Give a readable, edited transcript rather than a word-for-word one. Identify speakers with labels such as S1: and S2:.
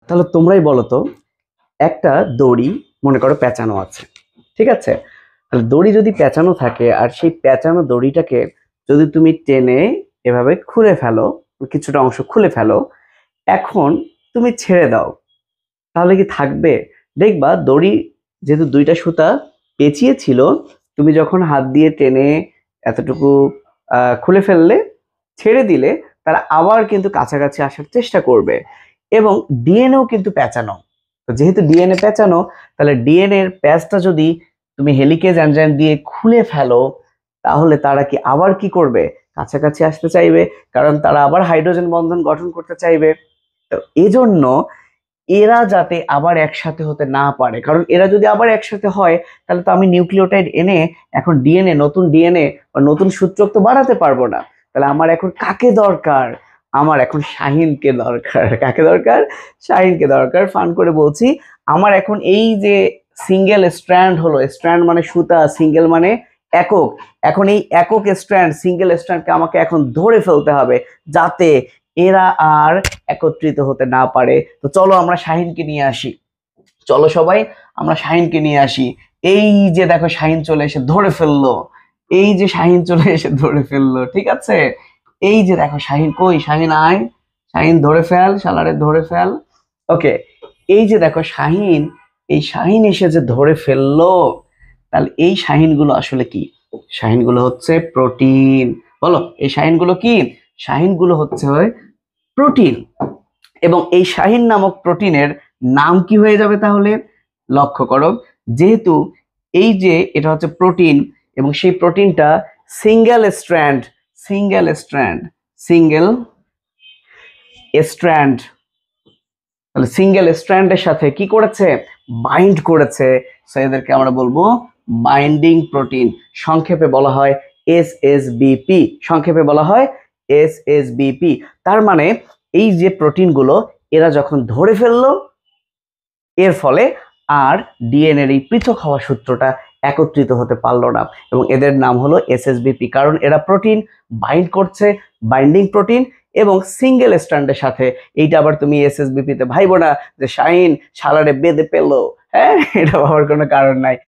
S1: তাহলে তোমরাই বলো তো, একটা দড়ি মনে করো পেঁচানো আছে, ঠিক আছে? তাহলে দড়ি যদি পেঁচানো থাকে আর সেই পেঁচানো দড়িটাকে যদি তুমি টেনে এভাবে খুলে ফেলো, কিছুটা অংশ খুলে ফেলো, এখন তুমি ছেড়ে দাও, তাহলে কি থাকবে? দেখবা দড়ি যেহেতু দুইটা সুতা পেঁচিয়ে ছিল, তুমি যখন হাত দিয়ে টেনে এতটুকু খুলে ফেললে, ছেড়ে দিলে, তারা আবার কিন্তু কাছাকাছি আসার চেষ্টা করবে। এবং ডিএনএও কিন্তু পেঁচানো, তো যেহেতু ডিএনএ পেঁচানো, তাহলে ডিএনএ এর প্যাচটা যদি তুমি হেলিকেজ এনজাইম দিয়ে খুলে ফেলো, তাহলে তারা কি আবার কি করবে? কাছাকাছি আসতে চাইবে, কারণ তারা আবার হাইড্রোজেন বন্ধন গঠন করতে চাইবে। তো এজন্য এরা যাতে আবার একসাথে হতে না পারে, কারণ এরা যদি আবার একসাথে হয়, তাহলে তো আমি নিউক্লিওটাইড এনে এখন ডিএনএ, নতুন ডিএনএ বা নতুন সূত্রক তো বাড়াতে পারবো না। তাহলে আমার এখন কাকে দরকার? আমার এখন শাহিনকে দরকার। কাকে দরকার? শাহিনকে দরকার। ফান করে বলছি, আমার এখন এই যে সিঙ্গেল স্ট্র্যান্ড হলো, স্ট্র্যান্ড মানে সুতা, সিঙ্গেল মানে একক, এখন এই একক স্ট্র্যান্ড, সিঙ্গেল স্ট্র্যান্ডকে আমাকে এখন ধরে ফেলতে হবে, যাতে এরা আর একত্রিত হতে না পারে। তো চলো আমরা শাহিনকে নিয়ে আসি, চলো সবাই আমরা শাহিনকে নিয়ে আসি। এই যে দেখো শাহিন চলে এসে ধরে ফেললো, এই যে শাহিন চলে এসে ধরে ফেললো, ঠিক আছে? এই যে দেখো শাহিন, কই শাহিন, আয় শাহিন, ধরে ফেল, শালারে ধরে ফেল। ওকে, এই যে দেখো শাহিন, এই শাহিন এসে যে ধরে ফেললো, তাহলে এই শাহিনগুলো আসলে কি? শাহিনগুলো হচ্ছে প্রোটিন। বলো, এই শাহিনগুলো কি? শাহিনগুলো হচ্ছে প্রোটিন। এবং এই শাহিন নামক প্রোটিনের নাম কি হয়ে যাবে তাহলে? লক্ষ্য করো, যেহেতু এই যে এটা হচ্ছে প্রোটিন, এবং সেই প্রোটিনটা single strand, single strand, single strand, তাহলে সিঙ্গেল স্ট্র্যান্ডের সাথে কি করেছে? বাইন্ড করেছে। সো এদেরকে আমরা বলবো বাইন্ডিং প্রোটিন, সংক্ষেপে বলা হয় এসএসবিপি, সংক্ষেপে বলা হয় এসএসবিপি। তার মানে এই যে প্রোটিনগুলো, এরা যখন ধরে ফেললো, এর ফলে আর ডিএনএর এই পৃথক হওয়া সূত্রটা একত্রিত হতে পারলো না, এবং এদের নাম হলো এসএসবিপি, কারণ এরা প্রোটিন বাইন্ড করছে, বাইন্ডিং প্রোটিন, এবং সিঙ্গেল স্ট্র্যান্ডের সাথে। এইটা আবার তুমি এসএসবিপি তে ভাইবো না যে শাহিন শালারে বেঁধে পেলো, হ্যাঁ, এটা ভাবার কোনো কারণ নাই।